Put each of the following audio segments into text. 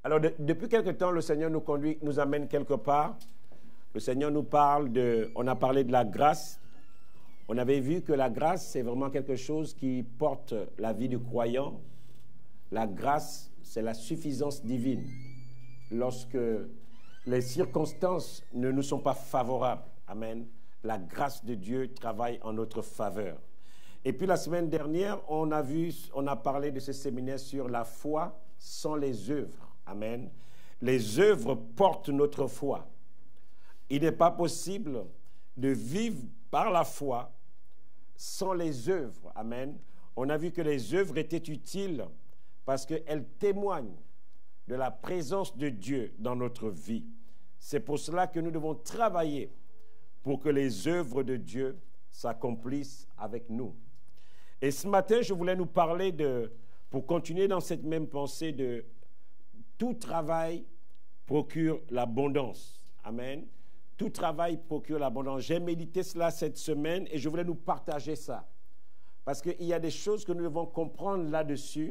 Alors, depuis quelque temps, le Seigneur nous conduit, nous amène quelque part. Le Seigneur nous parle on a parlé de la grâce. On avait vu que la grâce, c'est vraiment quelque chose qui porte la vie du croyant. La grâce, c'est la suffisance divine. Lorsque les circonstances ne nous sont pas favorables, amen, la grâce de Dieu travaille en notre faveur. Et puis la semaine dernière, on a parlé de ce séminaire sur la foi sans les œuvres. Amen. Les œuvres portent notre foi. Il n'est pas possible de vivre par la foi sans les œuvres. Amen. On a vu que les œuvres étaient utiles parce qu'elles témoignent de la présence de Dieu dans notre vie. C'est pour cela que nous devons travailler pour que les œuvres de Dieu s'accomplissent avec nous. Et ce matin, je voulais nous parler pour continuer dans cette même pensée de tout travail procure l'abondance. Amen. Tout travail procure l'abondance. J'ai médité cela cette semaine et je voulais nous partager ça. Parce qu'il y a des choses que nous devons comprendre là-dessus.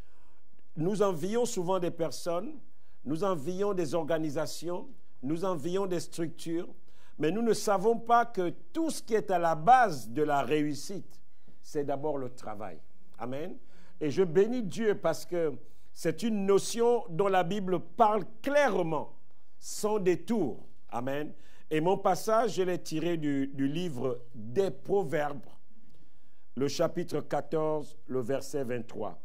Nous envions souvent des personnes, nous envions des organisations, nous envions des structures, mais nous ne savons pas que tout ce qui est à la base de la réussite, c'est d'abord le travail. Amen. Et je bénis Dieu parce que c'est une notion dont la Bible parle clairement, sans détour. Amen. Et mon passage, je l'ai tiré du livre des Proverbes, le chapitre 14, le verset 23.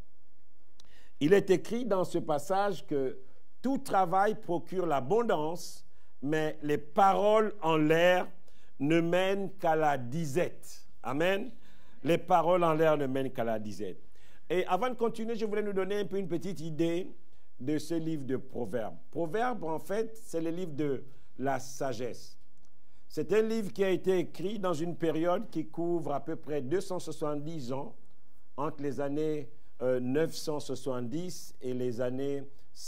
Il est écrit dans ce passage que tout travail procure l'abondance, mais les paroles en l'air ne mènent qu'à la disette. Amen. Les paroles en l'air ne mènent qu'à la disette. Et avant de continuer, je voulais nous donner un peu une petite idée de ce livre de Proverbes. Proverbes, en fait, c'est le livre de la sagesse. C'est un livre qui a été écrit dans une période qui couvre à peu près 270 ans, entre les années 970 et les années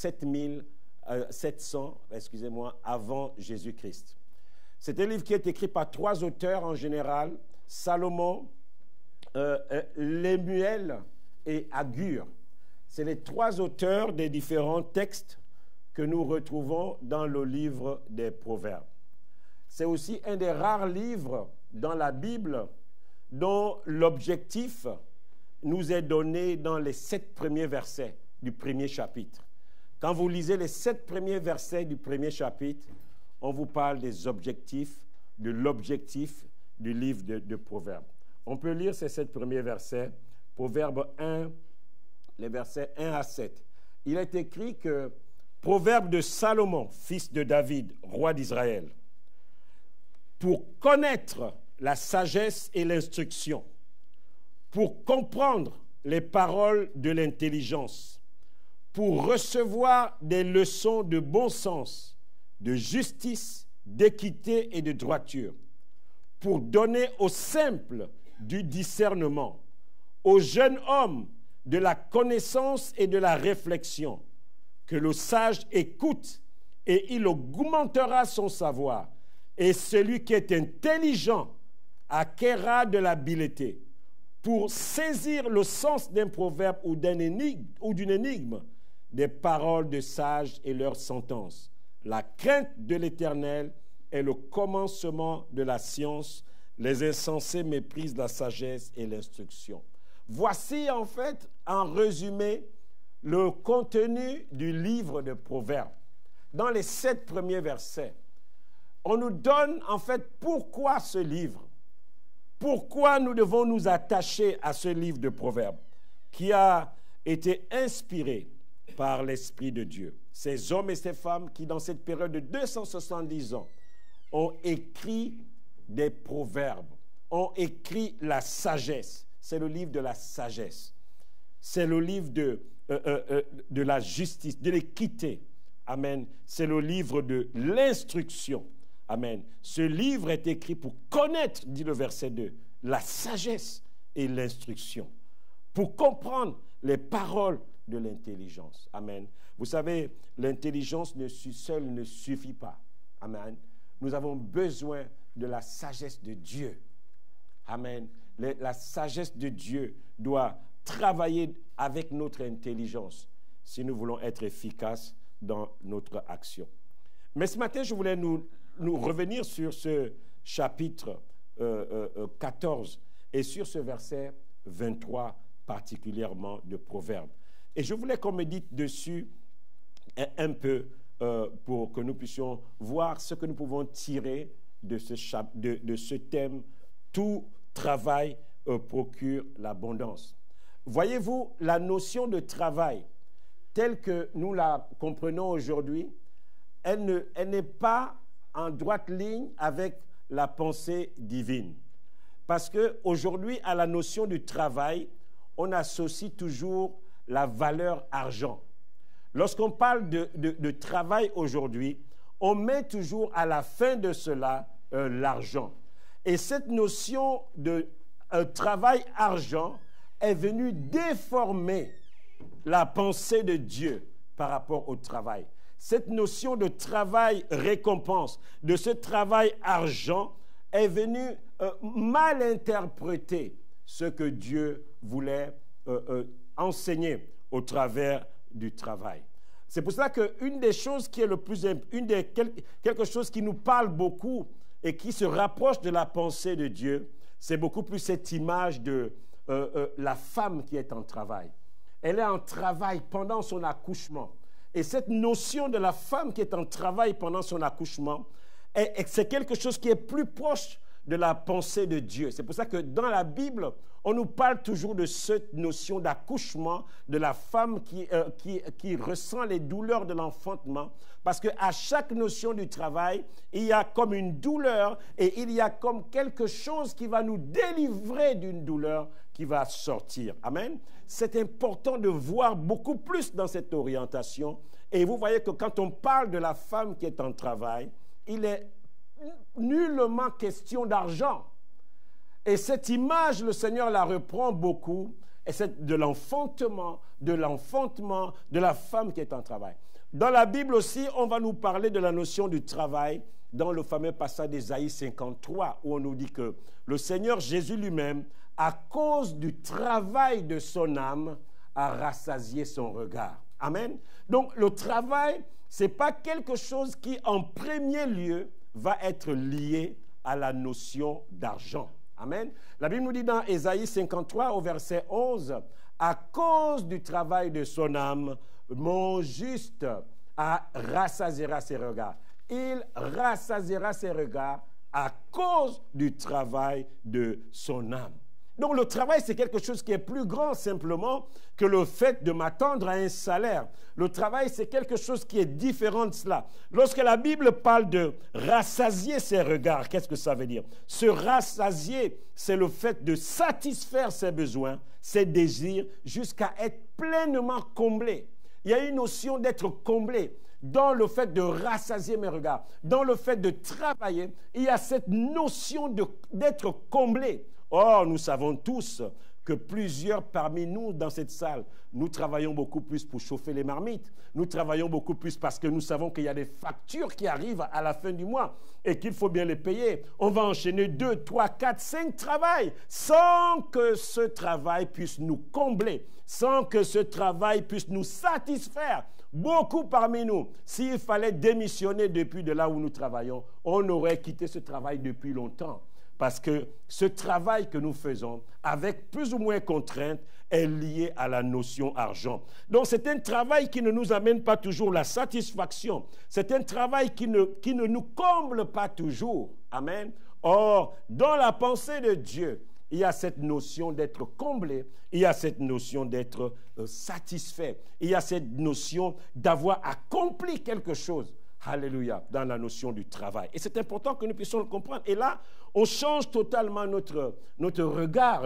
700, avant Jésus-Christ. C'est un livre qui est écrit par 3 auteurs en général, Salomon, Lemuel et Agur. C'est les 3 auteurs des différents textes que nous retrouvons dans le livre des Proverbes. C'est aussi un des rares livres dans la Bible dont l'objectif nous est donné dans les 7 premiers versets du premier chapitre. Quand vous lisez les 7 premiers versets du premier chapitre, on vous parle des objectifs, de l'objectif du livre de Proverbes. On peut lire ces 7 premiers versets, Proverbes 1, les versets 1 à 7. Il est écrit que Proverbe de Salomon, fils de David, roi d'Israël, pour connaître la sagesse et l'instruction, pour comprendre les paroles de l'intelligence, pour recevoir des leçons de bon sens, de justice, d'équité et de droiture, pour donner aux simples du discernement, aux jeunes hommes de la connaissance et de la réflexion, que le sage écoute et il augmentera son savoir, et celui qui est intelligent acquerra de l'habileté, pour saisir le sens d'un proverbe ou d'une énigme, des paroles de sages et leurs sentences. La crainte de l'Éternel est le commencement de la science. Les insensés méprisent la sagesse et l'instruction. Voici en fait, en résumé, le contenu du livre de Proverbes. Dans les 7 premiers versets, on nous donne en fait pourquoi ce livre. Pourquoi nous devons nous attacher à ce livre de Proverbes qui a été inspiré par l'Esprit de Dieu. Ces hommes et ces femmes qui, dans cette période de 270 ans, ont écrit des proverbes, ont écrit la sagesse. C'est le livre de la sagesse. C'est le livre de la justice, de l'équité. Amen. C'est le livre de l'instruction. Amen. Ce livre est écrit pour connaître, dit le verset 2, la sagesse et l'instruction, pour comprendre les paroles de l'intelligence. Amen. Vous savez, l'intelligence seule ne suffit pas. Amen. Nous avons besoin de la sagesse de Dieu. Amen. La sagesse de Dieu doit travailler avec notre intelligence si nous voulons être efficaces dans notre action. Mais ce matin, je voulais nous revenir sur ce chapitre 14 et sur ce verset 23 particulièrement de Proverbes. Et je voulais qu'on médite dessus un peu pour que nous puissions voir ce que nous pouvons tirer de ce thème. Tout travail procure l'abondance. Voyez-vous, la notion de travail, telle que nous la comprenons aujourd'hui, elle n'est pas en droite ligne avec la pensée divine. Parce qu'aujourd'hui, à la notion du travail, on associe toujours la valeur argent. Lorsqu'on parle de travail aujourd'hui, on met toujours à la fin de cela l'argent. Et cette notion de travail-argent est venue déformer la pensée de Dieu par rapport au travail. Cette notion de travail-récompense, de ce travail-argent, est venue mal interpréter ce que Dieu voulait enseigner au travers du travail. C'est pour cela qu'une des choses qui est quelque chose qui nous parle beaucoup et qui se rapproche de la pensée de Dieu, c'est beaucoup plus cette image de la femme qui est en travail. Elle est en travail pendant son accouchement. Et cette notion de la femme qui est en travail pendant son accouchement, c'est quelque chose qui est plus proche de la pensée de Dieu. C'est pour ça que dans la Bible, on nous parle toujours de cette notion d'accouchement, de la femme qui ressent les douleurs de l'enfantement, parce qu'à chaque notion du travail, il y a comme une douleur et il y a comme quelque chose qui va nous délivrer d'une douleur qui va sortir. Amen. C'est important de voir beaucoup plus dans cette orientation. Et vous voyez que quand on parle de la femme qui est en travail, il est nullement question d'argent. Et cette image, le Seigneur la reprend beaucoup, et c'est de l'enfantement, de la femme qui est en travail. Dans la Bible aussi, on va nous parler de la notion du travail, dans le fameux passage d'Ésaïe 53, où on nous dit que le Seigneur Jésus lui-même, à cause du travail de son âme, a rassasié son regard. Amen. Donc le travail, ce n'est pas quelque chose qui, en premier lieu, va être lié à la notion d'argent. Amen. La Bible nous dit dans Ésaïe 53 au verset 11, « À cause du travail de son âme, mon juste rassasiera ses regards. Il rassasiera ses regards à cause du travail de son âme. » Donc le travail, c'est quelque chose qui est plus grand simplement que le fait de m'attendre à un salaire. Le travail, c'est quelque chose qui est différent de cela. Lorsque la Bible parle de rassasier ses regards, qu'est-ce que ça veut dire? Se rassasier, c'est le fait de satisfaire ses besoins, ses désirs, jusqu'à être pleinement comblé. Il y a une notion d'être comblé. Dans le fait de rassasier mes regards, dans le fait de travailler, il y a cette notion d'être comblé. Or, nous savons tous que plusieurs parmi nous dans cette salle, nous travaillons beaucoup plus pour chauffer les marmites. Nous travaillons beaucoup plus parce que nous savons qu'il y a des factures qui arrivent à la fin du mois et qu'il faut bien les payer. On va enchaîner 2, 3, 4, 5 travails sans que ce travail puisse nous combler, sans que ce travail puisse nous satisfaire. Beaucoup parmi nous, s'il fallait démissionner depuis de là où nous travaillons, on aurait quitté ce travail depuis longtemps. Parce que ce travail que nous faisons, avec plus ou moins contrainte, est lié à la notion argent. Donc c'est un travail qui ne nous amène pas toujours la satisfaction. C'est un travail qui ne nous comble pas toujours. Amen. Or, dans la pensée de Dieu, il y a cette notion d'être comblé, il y a cette notion d'être satisfait, il y a cette notion d'avoir accompli quelque chose. Alléluia, dans la notion du travail. Et c'est important que nous puissions le comprendre. Et là, on change totalement notre regard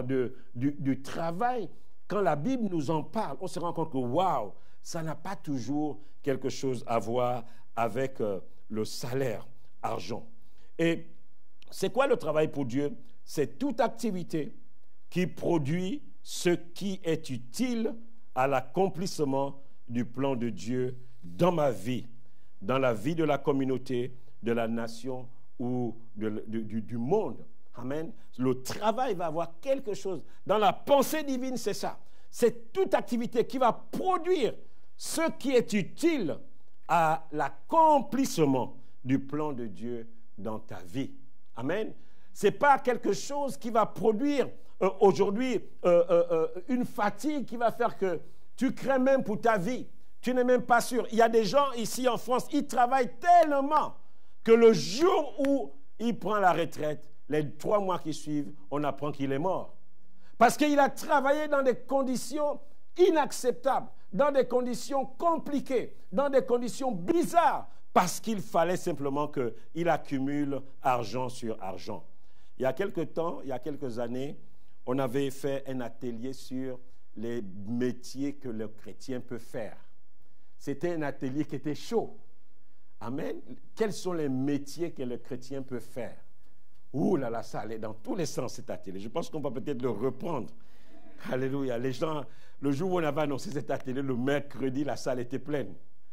du travail. Quand la Bible nous en parle, on se rend compte que, waouh, ça n'a pas toujours quelque chose à voir avec le salaire, argent. Et c'est quoi le travail pour Dieu? C'est toute activité qui produit ce qui est utile à l'accomplissement du plan de Dieu dans ma vie, dans la vie de la communauté, de la nation ou du monde. Amen. Le travail va avoir quelque chose. Dans la pensée divine, c'est ça. C'est toute activité qui va produire ce qui est utile à l'accomplissement du plan de Dieu dans ta vie. Amen. Ce n'est pas quelque chose qui va produire aujourd'hui une fatigue qui va faire que tu crains même pour ta vie. Tu n'es même pas sûr. Il y a des gens ici en France, ils travaillent tellement que le jour où il prend la retraite, les 3 mois qui suivent, on apprend qu'il est mort. Parce qu'il a travaillé dans des conditions inacceptables, dans des conditions compliquées, dans des conditions bizarres, parce qu'il fallait simplement qu'il accumule argent sur argent. Il y a quelque temps, il y a quelques années, on avait fait un atelier sur les métiers que le chrétien peut faire. C'était un atelier qui était chaud. Amen. Quels sont les métiers que le chrétien peut faire? Ouh là là, ça allait dans tous les sens cet atelier. Je pense qu'on va peut-être le reprendre. Alléluia. Les gens, le jour où on avait annoncé cet atelier, le mercredi, la salle était pleine.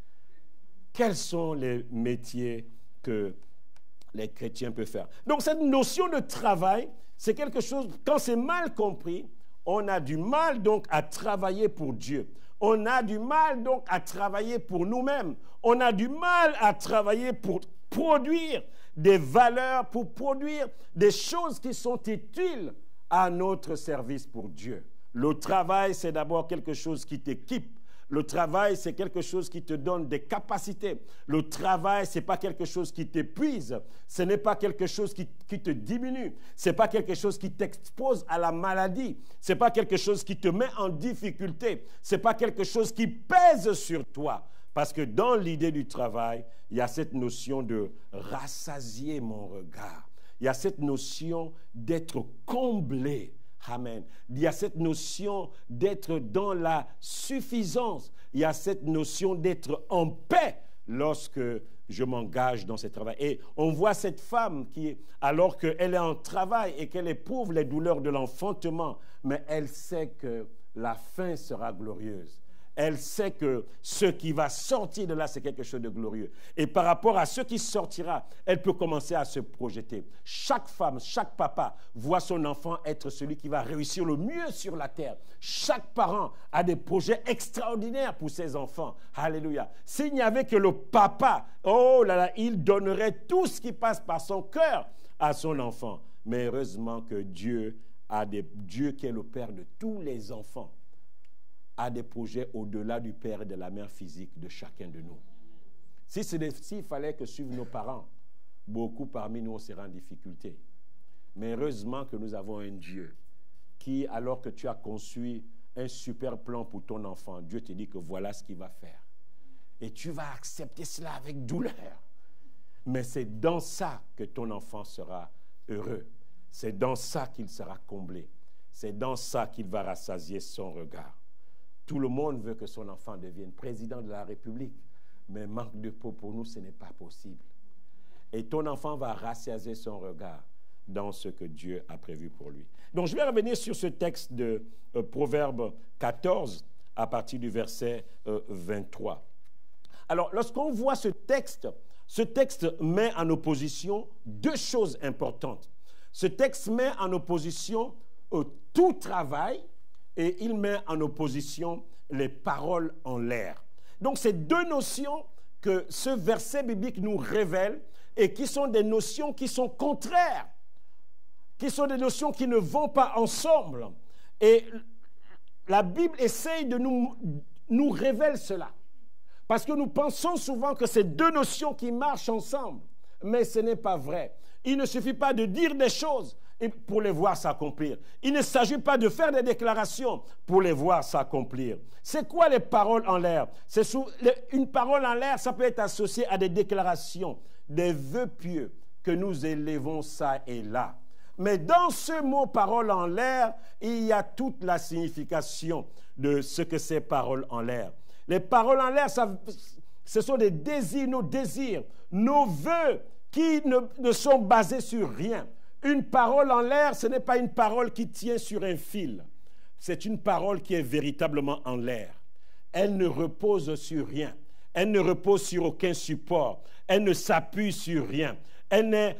Quels sont les métiers que les chrétiens peuvent faire? Donc cette notion de travail, c'est quelque chose, quand c'est mal compris, on a du mal donc à travailler pour Dieu. On a du mal donc à travailler pour nous-mêmes. On a du mal à travailler pour produire des valeurs, pour produire des choses qui sont utiles à notre service pour Dieu. Le travail, c'est d'abord quelque chose qui t'équipe. Le travail, c'est quelque chose qui te donne des capacités. Le travail, ce n'est pas quelque chose qui t'épuise. Ce n'est pas quelque chose qui te diminue. Ce n'est pas quelque chose qui t'expose à la maladie. Ce n'est pas quelque chose qui te met en difficulté. Ce n'est pas quelque chose qui pèse sur toi. Parce que dans l'idée du travail, il y a cette notion de rassasier mon regard. Il y a cette notion d'être comblé. Amen. Il y a cette notion d'être dans la suffisance. Il y a cette notion d'être en paix lorsque je m'engage dans ce travail. Et on voit cette femme qui, alors qu'elle est en travail et qu'elle éprouve les douleurs de l'enfantement, mais elle sait que la fin sera glorieuse. Elle sait que ce qui va sortir de là, c'est quelque chose de glorieux. Et par rapport à ce qui sortira, elle peut commencer à se projeter. Chaque femme, chaque papa voit son enfant être celui qui va réussir le mieux sur la terre. Chaque parent a des projets extraordinaires pour ses enfants. Alléluia. S'il n'y avait que le papa, oh là là, il donnerait tout ce qui passe par son cœur à son enfant. Mais heureusement que Dieu qui est le Père de tous les enfants, a des projets au-delà du père et de la mère physique de chacun de nous. S'il fallait que suivent nos parents, beaucoup parmi nous seraient en difficulté. Mais heureusement que nous avons un Dieu qui, alors que tu as conçu un super plan pour ton enfant, Dieu te dit que voilà ce qu'il va faire. Et tu vas accepter cela avec douleur. Mais c'est dans ça que ton enfant sera heureux. C'est dans ça qu'il sera comblé. C'est dans ça qu'il va rassasier son regard. Tout le monde veut que son enfant devienne président de la République, mais manque de peau pour nous, ce n'est pas possible. Et ton enfant va rassasier son regard dans ce que Dieu a prévu pour lui. Donc je vais revenir sur ce texte de Proverbe 14 à partir du verset 23. Alors lorsqu'on voit ce texte met en opposition 2 choses importantes. Ce texte met en opposition tout travail, et il met en opposition les paroles en l'air. Donc, c'est 2 notions que ce verset biblique nous révèle et qui sont des notions qui sont contraires, qui sont des notions qui ne vont pas ensemble. Et la Bible essaye de nous révéler cela. Parce que nous pensons souvent que c'est 2 notions qui marchent ensemble. Mais ce n'est pas vrai. Il ne suffit pas de dire des choses pour les voir s'accomplir. Il ne s'agit pas de faire des déclarations pour les voir s'accomplir. C'est quoi les paroles en l'air? Une parole en l'air, ça peut être associé à des déclarations, des vœux pieux que nous élevons ça et là. Mais dans ce mot parole en l'air, il y a toute la signification de ce que c'est paroles en l'air. Les paroles en l'air, ce sont des désirs, nos vœux qui ne sont basés sur rien. Une parole en l'air, ce n'est pas une parole qui tient sur un fil. C'est une parole qui est véritablement en l'air. Elle ne repose sur rien. Elle ne repose sur aucun support. Elle ne s'appuie sur rien. Elle n'est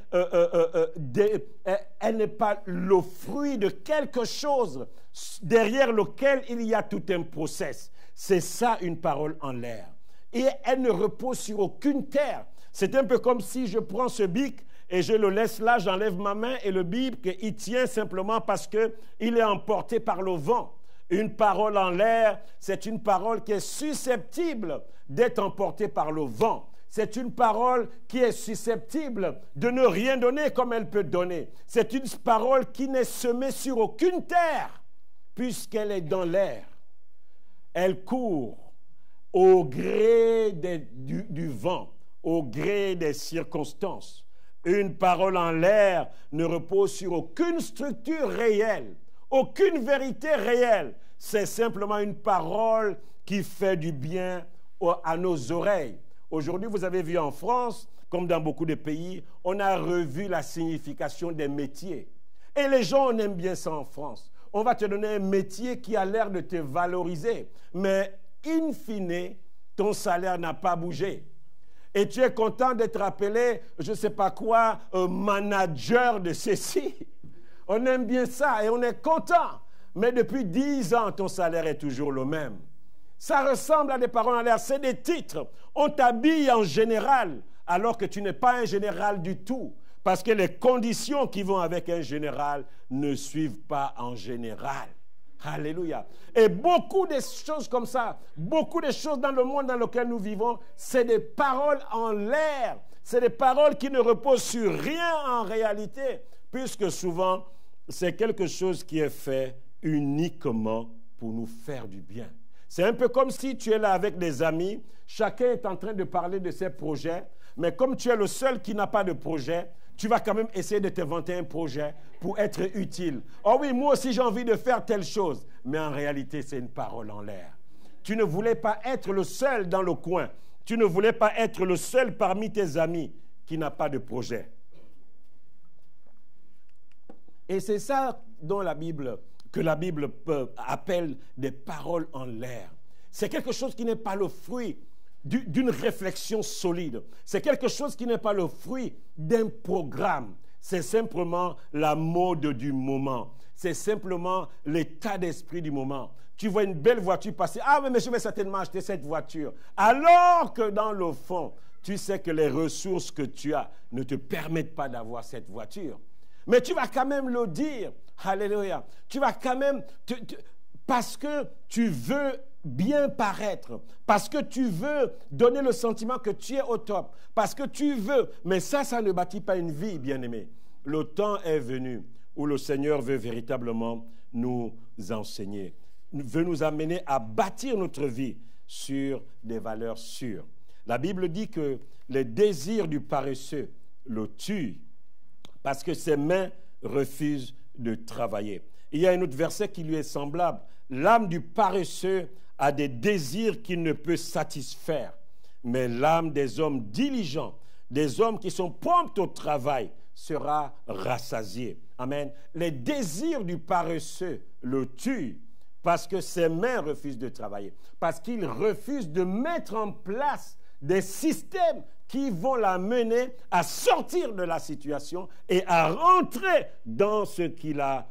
pas le fruit de quelque chose derrière lequel il y a tout un process. C'est ça une parole en l'air. et elle ne repose sur aucune terre. C'est un peu comme si je prends ce bic et je le laisse là, j'enlève ma main et le bic, il tient simplement parce qu'il est emporté par le vent. Une parole en l'air, c'est une parole qui est susceptible d'être emportée par le vent. C'est une parole qui est susceptible de ne rien donner comme elle peut donner. C'est une parole qui n'est semée sur aucune terre, puisqu'elle est dans l'air. Elle court au gré du vent, au gré des circonstances. Une parole en l'air ne repose sur aucune structure réelle, aucune vérité réelle. C'est simplement une parole qui fait du bien à nos oreilles. Aujourd'hui, vous avez vu en France, comme dans beaucoup de pays, on a revu la signification des métiers. Et les gens, on aime bien ça en France. On va te donner un métier qui a l'air de te valoriser. Mais in fine, ton salaire n'a pas bougé. Et tu es content d'être appelé, je ne sais pas quoi, manager de ceci. On aime bien ça et on est content. Mais depuis 10 ans, ton salaire est toujours le même. Ça ressemble à des paroles en l'air, c'est des titres. On t'habille en général, alors que tu n'es pas un général du tout. Parce que les conditions qui vont avec un général ne suivent pas en général. Alléluia. Et beaucoup de choses comme ça, beaucoup de choses dans le monde dans lequel nous vivons, c'est des paroles en l'air. C'est des paroles qui ne reposent sur rien en réalité, puisque souvent, c'est quelque chose qui est fait uniquement pour nous faire du bien. C'est un peu comme si tu es là avec des amis, chacun est en train de parler de ses projets, mais comme tu es le seul qui n'a pas de projet, tu vas quand même essayer de t'inventer un projet pour être utile. Oh oui, moi aussi j'ai envie de faire telle chose, mais en réalité c'est une parole en l'air. Tu ne voulais pas être le seul dans le coin, tu ne voulais pas être le seul parmi tes amis qui n'a pas de projet. Et c'est ça dont que la Bible appelle des paroles en l'air. C'est quelque chose qui n'est pas le fruit d'une réflexion solide. C'est quelque chose qui n'est pas le fruit d'un programme. C'est simplement la mode du moment. C'est simplement l'état d'esprit du moment. Tu vois une belle voiture passer. Ah, mais je vais certainement acheter cette voiture. Alors que dans le fond, tu sais que les ressources que tu as ne te permettent pas d'avoir cette voiture. Mais tu vas quand même le dire. Alléluia. Tu vas quand même, parce que tu veux bien paraître, parce que tu veux donner le sentiment que tu es au top, parce que tu veux, mais ça ne bâtit pas une vie, bien-aimé. Le temps est venu où le Seigneur veut véritablement nous enseigner, veut nous amener à bâtir notre vie sur des valeurs sûres. La Bible dit que les désirs du paresseux le tuent parce que ses mains refusent de travailler. Il y a un autre verset qui lui est semblable. L'âme du paresseux a des désirs qu'il ne peut satisfaire, mais l'âme des hommes diligents, des hommes qui sont prompts au travail, sera rassasiée. Amen. Les désirs du paresseux le tuent parce que ses mains refusent de travailler, parce qu'il refuse de mettre en place des systèmes qui vont l'amener à sortir de la situation et à rentrer dans ce qu'il a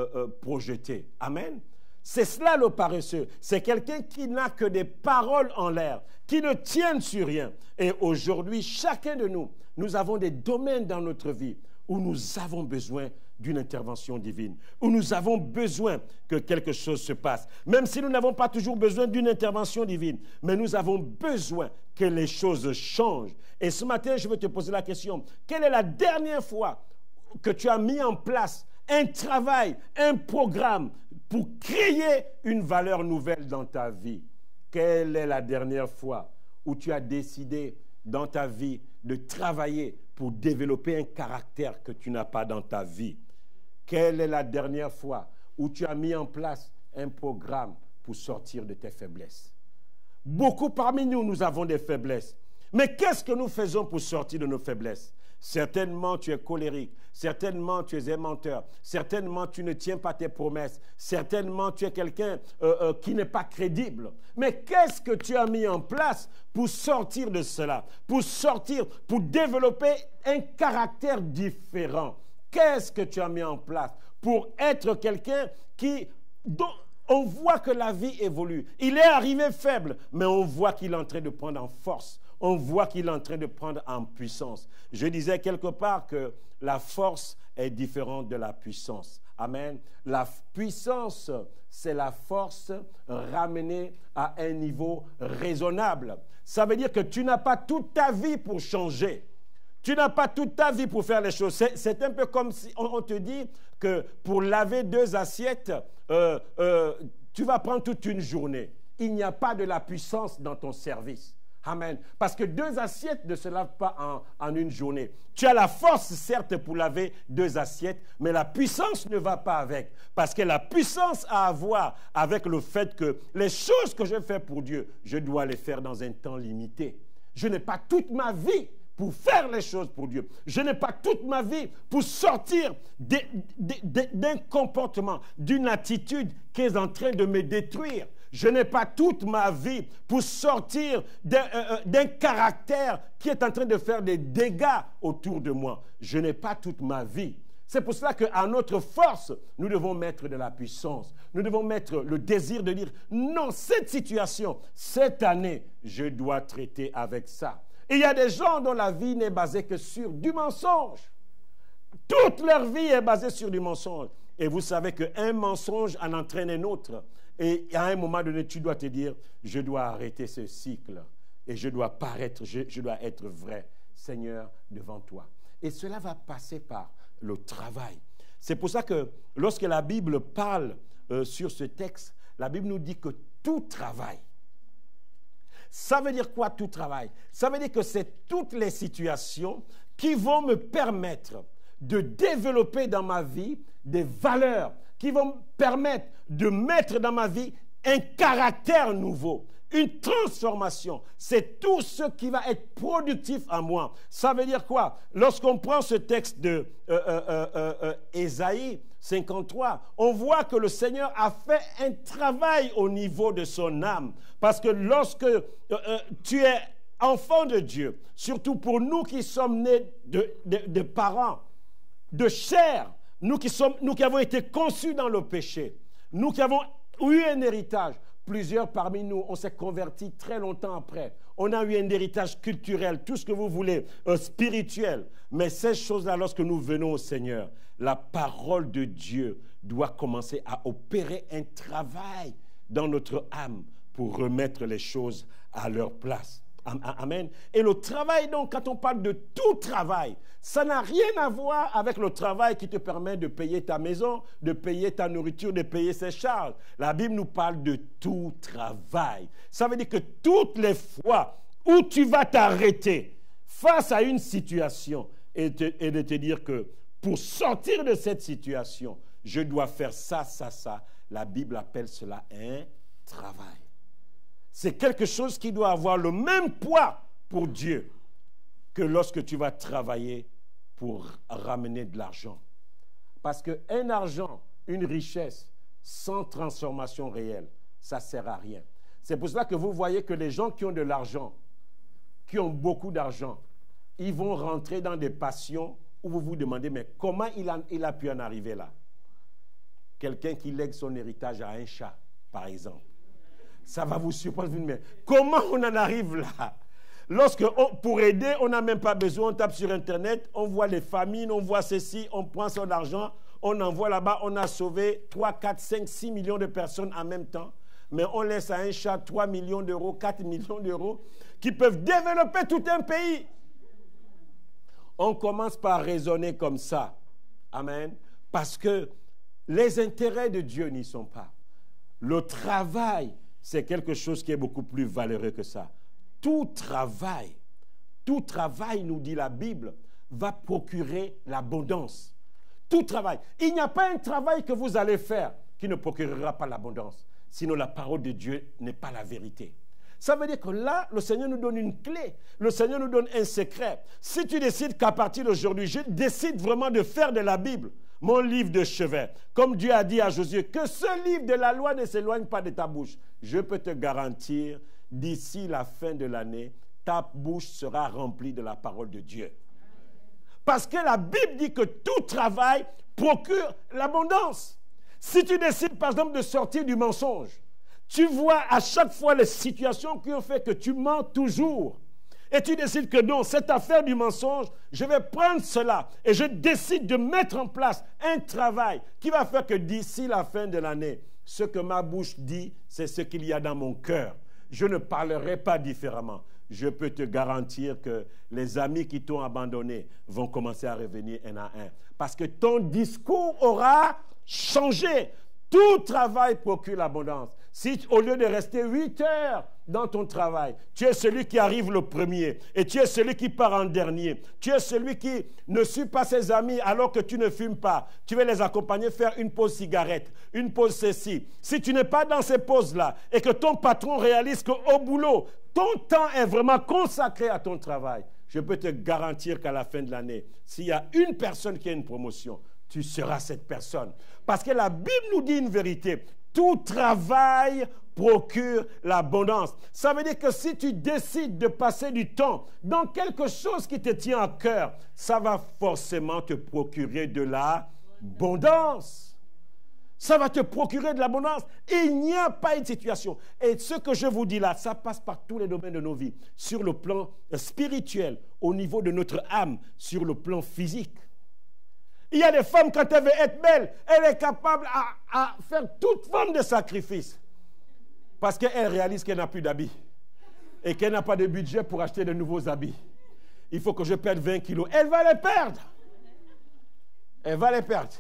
projeté. Amen. C'est cela le paresseux. C'est quelqu'un qui n'a que des paroles en l'air, qui ne tiennent sur rien. Et aujourd'hui, chacun de nous, nous avons des domaines dans notre vie où nous avons besoin d'une intervention divine, où nous avons besoin que quelque chose se passe. Même si nous n'avons pas toujours besoin d'une intervention divine, mais nous avons besoin que les choses changent. Et ce matin, je veux te poser la question, quelle est la dernière fois que tu as mis en place un travail, un programme pour créer une valeur nouvelle dans ta vie? Quelle est la dernière fois où tu as décidé dans ta vie de travailler pour développer un caractère que tu n'as pas dans ta vie? Quelle est la dernière fois où tu as mis en place un programme pour sortir de tes faiblesses? Beaucoup parmi nous, nous avons des faiblesses. Mais qu'est-ce que nous faisons pour sortir de nos faiblesses? Certainement, tu es colérique. Certainement, tu es un menteur. Certainement, tu ne tiens pas tes promesses. Certainement, tu es quelqu'un qui n'est pas crédible. Mais qu'est-ce que tu as mis en place pour sortir de cela? Pour sortir, pour développer un caractère différent. Qu'est-ce que tu as mis en place pour être quelqu'un qui, On voit que la vie évolue. Il est arrivé faible, mais on voit qu'il est en train de prendre en force. On voit qu'il est en train de prendre en puissance. Je disais quelque part que la force est différente de la puissance. Amen. La puissance, c'est la force ramenée à un niveau raisonnable. Ça veut dire que tu n'as pas toute ta vie pour changer. Tu n'as pas toute ta vie pour faire les choses. C'est un peu comme si on te dit que pour laver 2 assiettes, tu vas prendre toute une journée. Il n'y a pas de la puissance dans ton service. Amen. Parce que 2 assiettes ne se lavent pas en une journée. Tu as la force, certes, pour laver 2 assiettes, mais la puissance ne va pas avec. Parce que la puissance a à voir avec le fait que les choses que je fais pour Dieu, je dois les faire dans un temps limité. Je n'ai pas toute ma vie pour faire les choses pour Dieu. Je n'ai pas toute ma vie pour sortir d'un comportement, d'une attitude qui est en train de me détruire. Je n'ai pas toute ma vie pour sortir d'un caractère qui est en train de faire des dégâts autour de moi. Je n'ai pas toute ma vie. C'est pour cela qu'à notre force, nous devons mettre de la puissance. Nous devons mettre le désir de dire, non, cette situation, cette année, je dois traiter avec ça. Et il y a des gens dont la vie n'est basée que sur du mensonge. Toute leur vie est basée sur du mensonge. Et vous savez qu'un mensonge en entraîne un autre. Et à un moment donné, tu dois te dire, je dois arrêter ce cycle. Et je dois paraître, je dois être vrai, Seigneur, devant toi. Et cela va passer par le travail. C'est pour ça que lorsque la Bible parle sur ce texte, la Bible nous dit que tout travail. Ça veut dire quoi, tout travail? Ça veut dire que c'est toutes les situations qui vont me permettre de développer dans ma vie des valeurs, qui vont me permettre de mettre dans ma vie un caractère nouveau, une transformation. C'est tout ce qui va être productif à moi. Ça veut dire quoi? Lorsqu'on prend ce texte de Ésaïe 53, on voit que le Seigneur a fait un travail au niveau de son âme. Parce que lorsque tu es enfant de Dieu, surtout pour nous qui sommes nés de parents, de chair, nous qui avons été conçus dans le péché, nous qui avons eu un héritage, plusieurs parmi nous, on s'est convertis très longtemps après. On a eu un héritage culturel, tout ce que vous voulez, spirituel. Mais ces choses-là, lorsque nous venons au Seigneur, la parole de Dieu doit commencer à opérer un travail dans notre âme pour remettre les choses à leur place. Amen. Et le travail, donc, quand on parle de tout travail, ça n'a rien à voir avec le travail qui te permet de payer ta maison, de payer ta nourriture, de payer ses charges. La Bible nous parle de tout travail. Ça veut dire que toutes les fois où tu vas t'arrêter face à une situation et de te dire que pour sortir de cette situation, je dois faire ça, ça, ça, la Bible appelle cela un travail. C'est quelque chose qui doit avoir le même poids pour Dieu que lorsque tu vas travailler pour ramener de l'argent. Parce qu'un argent, une richesse, sans transformation réelle, ça ne sert à rien. C'est pour cela que vous voyez que les gens qui ont de l'argent, qui ont beaucoup d'argent, ils vont rentrer dans des passions où vous vous demandez, mais comment il a pu en arriver là? Quelqu'un qui lègue son héritage à un chat, par exemple. Ça va vous surprendre, mais comment on en arrive là? Pour aider, on n'a même pas besoin, on tape sur Internet, on voit les famines, on voit ceci, on prend son argent, on envoie là-bas, on a sauvé 3, 4, 5, 6 millions de personnes en même temps. Mais on laisse à un chat 3 millions d'euros, 4 millions d'euros, qui peuvent développer tout un pays. On commence par raisonner comme ça. Amen. Parce que les intérêts de Dieu n'y sont pas. Le travail, c'est quelque chose qui est beaucoup plus valeureux que ça. Tout travail, nous dit la Bible, va procurer l'abondance. Tout travail. Il n'y a pas un travail que vous allez faire qui ne procurera pas l'abondance. Sinon, la parole de Dieu n'est pas la vérité. Ça veut dire que là, le Seigneur nous donne une clé. Le Seigneur nous donne un secret. Si tu décides qu'à partir d'aujourd'hui, je décide vraiment de faire de la Bible mon livre de chevet, comme Dieu a dit à Josué, que ce livre de la loi ne s'éloigne pas de ta bouche. Je peux te garantir, d'ici la fin de l'année, ta bouche sera remplie de la parole de Dieu. Parce que la Bible dit que tout travail procure l'abondance. Si tu décides, par exemple, de sortir du mensonge, tu vois à chaque fois les situations qui ont fait que tu mens toujours. Et tu décides que non, cette affaire du mensonge, je vais prendre cela et je décide de mettre en place un travail qui va faire que d'ici la fin de l'année, ce que ma bouche dit, c'est ce qu'il y a dans mon cœur. Je ne parlerai pas différemment. Je peux te garantir que les amis qui t'ont abandonné vont commencer à revenir un à un. Parce que ton discours aura changé. Tout travail procure l'abondance. Si au lieu de rester 8 heures dans ton travail, tu es celui qui arrive le premier et tu es celui qui part en dernier, tu es celui qui ne suit pas ses amis alors que tu ne fumes pas, tu veux les accompagner faire une pause cigarette, une pause ceci. Si tu n'es pas dans ces pauses-là et que ton patron réalise qu'au boulot, ton temps est vraiment consacré à ton travail, je peux te garantir qu'à la fin de l'année, s'il y a une personne qui a une promotion, tu seras cette personne. Parce que la Bible nous dit une vérité. Tout travail procure l'abondance. Ça veut dire que si tu décides de passer du temps dans quelque chose qui te tient à cœur, ça va forcément te procurer de l'abondance. Ça va te procurer de l'abondance. Il n'y a pas une situation. Et ce que je vous dis là, ça passe par tous les domaines de nos vies. Sur le plan spirituel, au niveau de notre âme, sur le plan physique. Il y a des femmes, quand elle veut être belle, elle est capable à faire toute forme de sacrifice. Parce qu'elle réalise qu'elle n'a plus d'habits. Et qu'elle n'a pas de budget pour acheter de nouveaux habits. Il faut que je perde 20 kilos. Elle va les perdre. Elle va les perdre.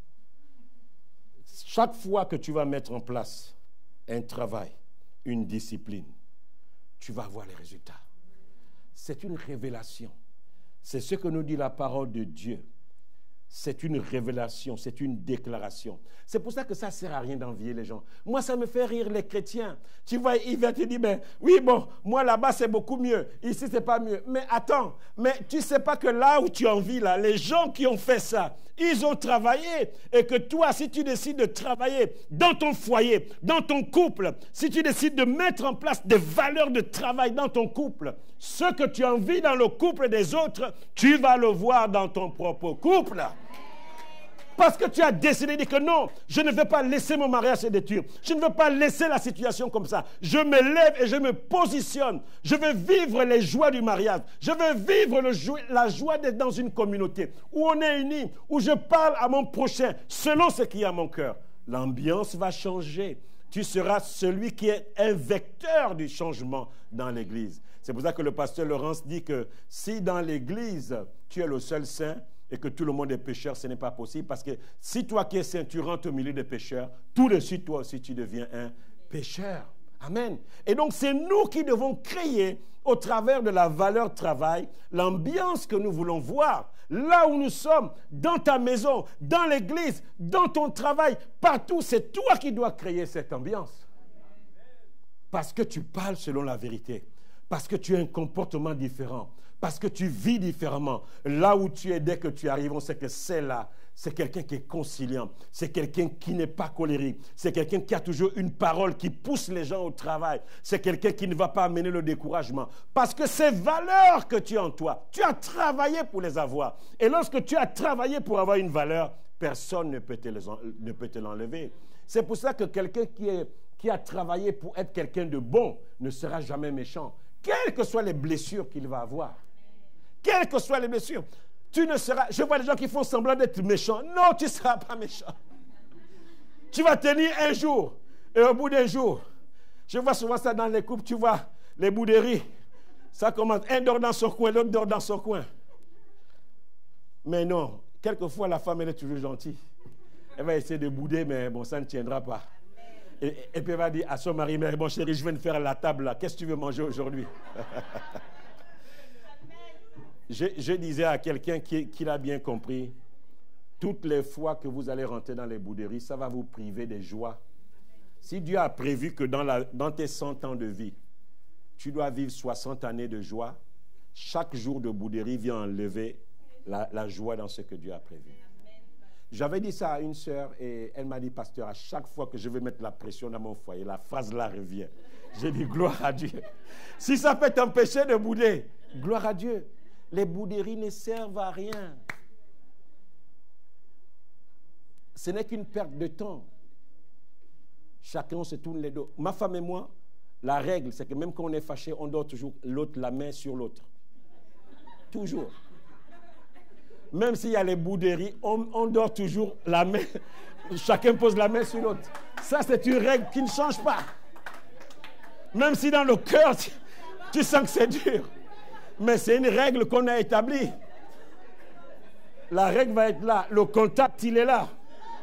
Chaque fois que tu vas mettre en place un travail, une discipline, tu vas voir les résultats. C'est une révélation. C'est ce que nous dit la parole de Dieu. C'est une révélation, c'est une déclaration. C'est pour ça que ça ne sert à rien d'envier les gens. Moi, ça me fait rire les chrétiens. Tu vois, il va te dire, ben, oui, bon, moi là-bas c'est beaucoup mieux. Ici, c'est pas mieux. Mais attends, mais tu ne sais pas que là où tu envies, là, les gens qui ont fait ça, ils ont travaillé. Et que toi, si tu décides de travailler dans ton foyer, dans ton couple, si tu décides de mettre en place des valeurs de travail dans ton couple, ce que tu envies dans le couple des autres, tu vas le voir dans ton propre couple. Parce que tu as décidé de dire que non, je ne vais pas laisser mon mariage se détruire. Je ne veux pas laisser la situation comme ça. Je me lève et je me positionne. Je veux vivre les joies du mariage. Je veux vivre la joie d'être dans une communauté où on est unis, où je parle à mon prochain selon ce qui est à mon cœur. L'ambiance va changer. Tu seras celui qui est un vecteur du changement dans l'Église. C'est pour ça que le pasteur Laurence dit que si dans l'Église, tu es le seul saint, et que tout le monde est pécheur, ce n'est pas possible. Parce que si toi qui es saint, tu rentres au milieu des pécheurs, tout de suite, toi aussi, tu deviens un pécheur. Amen. Et donc, c'est nous qui devons créer, au travers de la valeur travail, l'ambiance que nous voulons voir. Là où nous sommes, dans ta maison, dans l'église, dans ton travail, partout, c'est toi qui dois créer cette ambiance. Parce que tu parles selon la vérité. Parce que tu as un comportement différent. Parce que tu vis différemment. Là où tu es, dès que tu arrives, on sait que c'est là. C'est quelqu'un qui est conciliant. C'est quelqu'un qui n'est pas colérique. C'est quelqu'un qui a toujours une parole qui pousse les gens au travail. C'est quelqu'un qui ne va pas amener le découragement. Parce que ces valeurs que tu as en toi, tu as travaillé pour les avoir. Et lorsque tu as travaillé pour avoir une valeur, personne ne peut te l'enlever. C'est pour ça que quelqu'un qui a travaillé pour être quelqu'un de bon ne sera jamais méchant. Quelles que soient les blessures qu'il va avoir. Quelles que soient les blessures. Tu ne seras... Je vois des gens qui font semblant d'être méchants. Non, tu ne seras pas méchant. Tu vas tenir un jour. Et au bout d'un jour, je vois souvent ça dans les couples, tu vois, les bouderies. Ça commence, un dort dans son coin, l'autre dort dans son coin. Mais non, quelquefois la femme, elle est toujours gentille. Elle va essayer de bouder, mais bon, ça ne tiendra pas. Et puis elle va dire à son mari, mais bon chéri, je viens de faire la table là. Qu'est-ce que tu veux manger aujourd'hui? Je disais à quelqu'un qui l'a bien compris, toutes les fois que vous allez rentrer dans les bouderies, ça va vous priver des joies. Si Dieu a prévu que dans tes 100 ans de vie, tu dois vivre 60 années de joie, chaque jour de bouderie vient enlever la joie dans ce que Dieu a prévu. J'avais dit ça à une sœur et elle m'a dit, pasteur, à chaque fois que je vais mettre la pression dans mon foyer, la phrase là revient. J'ai dit, gloire à Dieu. Si ça peut t'empêcher de bouder, gloire à Dieu. Les bouderies ne servent à rien. Ce n'est qu'une perte de temps. chacun se tourne les dos. Ma femme et moi, la règle, c'est que même quand on est fâché, on dort toujours l'autre, la main sur l'autre. Toujours. Même s'il y a les bouderies, on dort toujours la main. Chacun pose la main sur l'autre. Ça, c'est une règle qui ne change pas. Même si dans le cœur, tu sens que c'est dur. Mais c'est une règle qu'on a établie. La règle va être là. Le contact, il est là.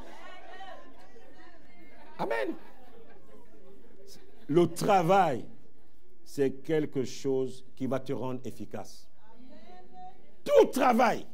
Amen. Le travail, c'est quelque chose qui va te rendre efficace. Tout travail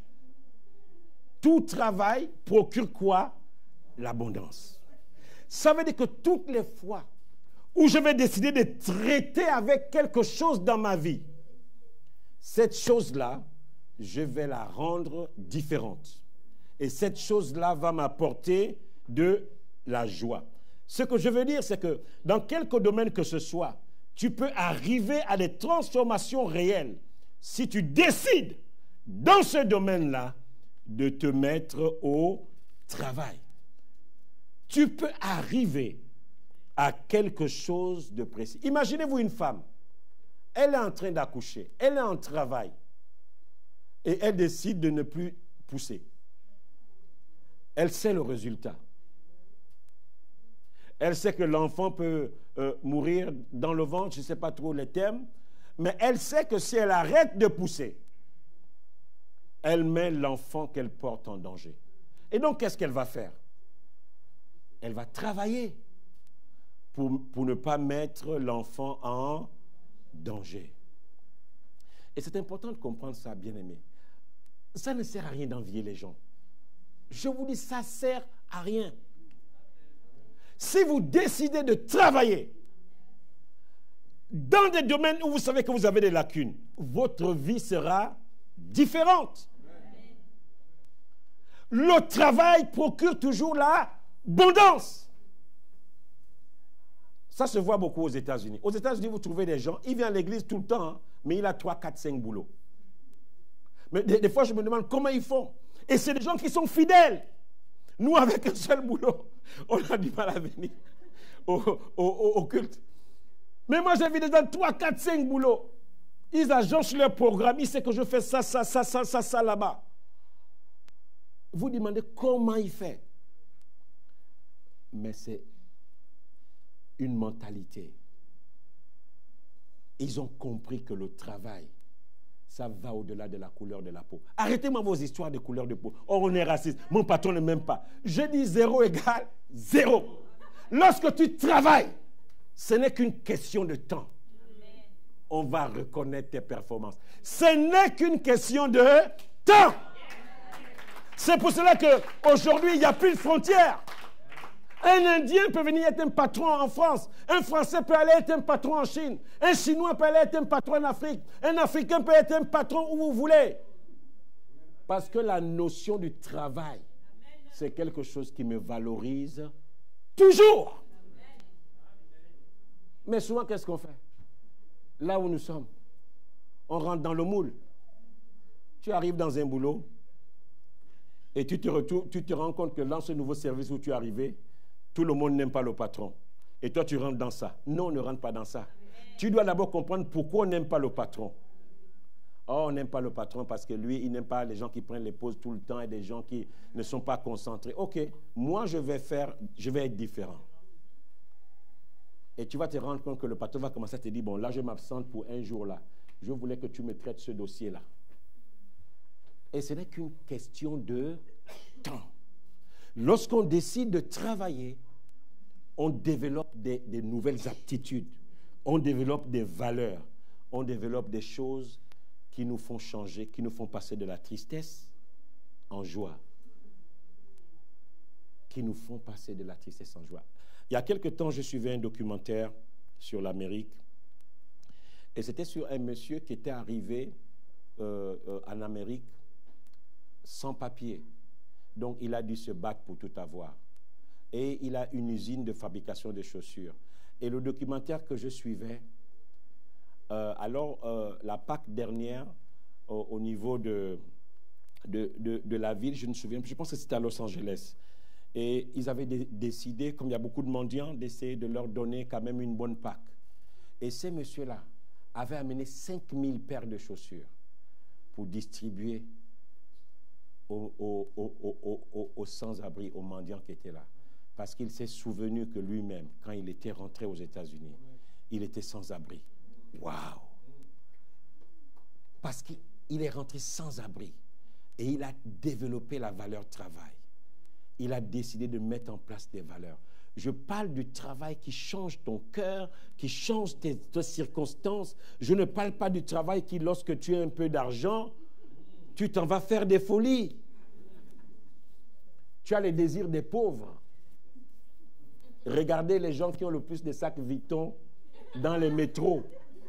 procure quoi? L'abondance. Ça veut dire que toutes les fois où je vais décider de traiter avec quelque chose dans ma vie, cette chose-là, je vais la rendre différente. Et cette chose-là va m'apporter de la joie. Ce que je veux dire, c'est que dans quelque domaine que ce soit, tu peux arriver à des transformations réelles si tu décides dans ce domaine-là de te mettre au travail. Tu peux arriver à quelque chose de précis. Imaginez-vous une femme, elle est en train d'accoucher, elle est en travail et elle décide de ne plus pousser. Elle sait le résultat. Elle sait que l'enfant peut mourir dans le ventre, je ne sais pas trop les termes, mais elle sait que si elle arrête de pousser, elle met l'enfant qu'elle porte en danger. Et donc, qu'est-ce qu'elle va faire? Elle va travailler pour ne pas mettre l'enfant en danger. Et c'est important de comprendre ça, bien-aimé. Ça ne sert à rien d'envier les gens. Je vous dis, ça ne sert à rien. Si vous décidez de travailler dans des domaines où vous savez que vous avez des lacunes, votre vie sera différente. Le travail procure toujours l'abondance. Ça se voit beaucoup aux États-Unis. Aux États-Unis, vous trouvez des gens, ils viennent à l'église tout le temps, hein, mais il a 3, 4, 5 boulots. Mais des fois, je me demande comment ils font. Et c'est des gens qui sont fidèles. Nous, avec un seul boulot, on a du mal à venir au culte. Mais moi, j'ai vu des gens 3, 4, 5 boulots. Ils agencent leur programme. Ils savent que je fais ça là-bas. Vous demandez comment il fait. Mais c'est une mentalité. Ils ont compris que le travail, ça va au-delà de la couleur de la peau. Arrêtez-moi vos histoires de couleur de peau. Oh, on est raciste. Mon patron ne m'aime pas. Je dis 0 égale 0. Lorsque tu travailles, ce n'est qu'une question de temps. On va reconnaître tes performances. Ce n'est qu'une question de temps. C'est pour cela qu'aujourd'hui, il n'y a plus de frontières. Un Indien peut venir être un patron en France. Un Français peut aller être un patron en Chine. Un Chinois peut aller être un patron en Afrique. Un Africain peut être un patron où vous voulez. Parce que la notion du travail, c'est quelque chose qui me valorise toujours. Mais souvent, qu'est-ce qu'on fait? Là où nous sommes, on rentre dans le moule. Tu arrives dans un boulot et tu te rends compte que dans ce nouveau service où tu es arrivé, tout le monde n'aime pas le patron. Et toi, tu rentres dans ça. Non, ne rentre pas dans ça. Tu dois d'abord comprendre pourquoi on n'aime pas le patron. Oh, on n'aime pas le patron parce que lui, il n'aime pas les gens qui prennent les pauses tout le temps et des gens qui ne sont pas concentrés. Ok, moi, je vais être différent. Et tu vas te rendre compte que le patron va commencer à te dire, bon, là, je m'absente pour un jour là. Je voulais que tu me traites ce dossier-là. Et ce n'est qu'une question de temps. Lorsqu'on décide de travailler, on développe des nouvelles aptitudes, on développe des valeurs, on développe des choses qui nous font changer, qui nous font passer de la tristesse en joie. Qui nous font passer de la tristesse en joie. Il y a quelque temps, je suivais un documentaire sur l'Amérique et c'était sur un monsieur qui était arrivé en Amérique sans papier. Donc, il a dû se battre pour tout avoir. Et il a une usine de fabrication de chaussures. Et le documentaire que je suivais, la Pâques dernière, au niveau de la ville, je ne me souviens plus, je pense que c'était à Los Angeles, Et ils avaient décidé, comme il y a beaucoup de mendiants, d'essayer de leur donner quand même une bonne Pâque. Et ces messieurs-là avaient amené 5000 paires de chaussures pour distribuer aux sans-abri, aux mendiants qui étaient là. Parce qu'il s'est souvenu que lui-même, quand il était rentré aux États-Unis, il était sans-abri. Waouh! Parce qu'il est rentré sans-abri et il a développé la valeur travail. Il a décidé de mettre en place des valeurs. Je parle du travail qui change ton cœur, qui change tes circonstances. Je ne parle pas du travail qui, lorsque tu as un peu d'argent, tu t'en vas faire des folies. Tu as les désirs des pauvres. Regardez les gens qui ont le plus de sacs Vuitton dans les métros.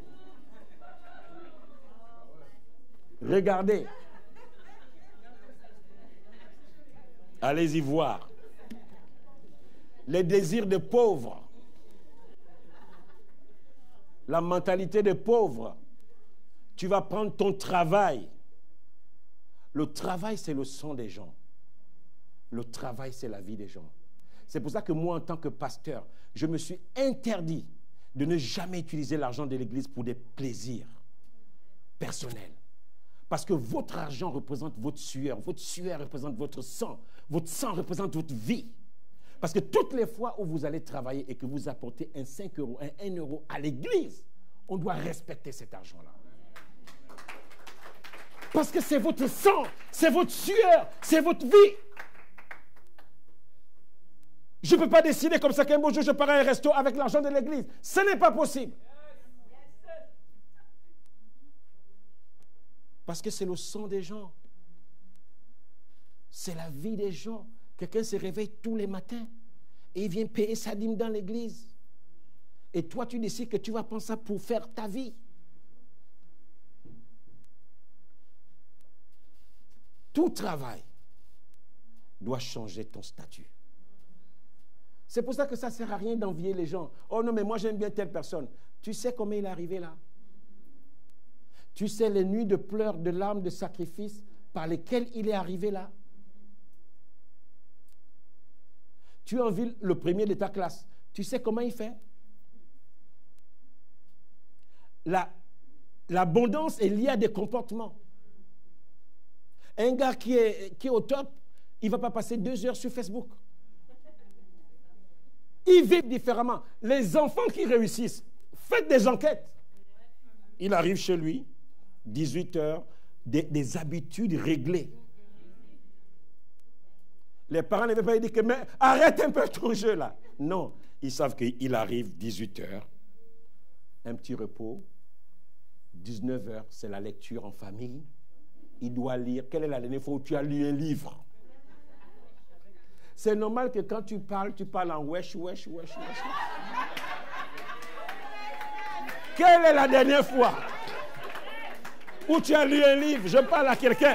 Regardez. Allez-y voir. Les désirs des pauvres. La mentalité des pauvres. Tu vas prendre ton travail. Le travail, c'est le sang des gens. Le travail, c'est la vie des gens. C'est pour ça que moi, en tant que pasteur, je me suis interdit de ne jamais utiliser l'argent de l'Église pour des plaisirs personnels. Parce que votre argent représente votre sueur représente votre sang représente votre vie. Parce que toutes les fois où vous allez travailler et que vous apportez un 5 euros, un 1 euro à l'Église, on doit respecter cet argent-là. Parce que c'est votre sang, c'est votre sueur, c'est votre vie. Je ne peux pas décider comme ça qu'un beau jour je pars à un resto avec l'argent de l'Église. Ce n'est pas possible. Parce que c'est le sang des gens. C'est la vie des gens. Quelqu'un se réveille tous les matins et il vient payer sa dîme dans l'église. Et toi, tu décides que tu vas prendre ça pour faire ta vie. Tout travail doit changer ton statut. C'est pour ça que ça ne sert à rien d'envier les gens. Oh non, mais moi j'aime bien telle personne. Tu sais comment il est arrivé là? Tu sais les nuits de pleurs, de larmes, de sacrifices par lesquelles il est arrivé là? Tu envies le premier de ta classe. Tu sais comment il fait? L'abondance est liée à des comportements. Un gars qui est au top, il ne va pas passer 2 heures sur Facebook. Ils vivent différemment. Les enfants qui réussissent, faites des enquêtes. Il arrive chez lui, 18 heures, des habitudes réglées. Les parents ne veulent pas dire que mais arrête un peu ton jeu là. Non, ils savent qu'il arrive 18 heures, un petit repos. 19 heures, c'est la lecture en famille. Il doit lire. Quelle est la dernière fois où tu as lu un livre? C'est normal que quand tu parles en wesh, wesh, wesh, wesh. Quelle est la dernière fois où tu as lu un livre? Je parle à quelqu'un.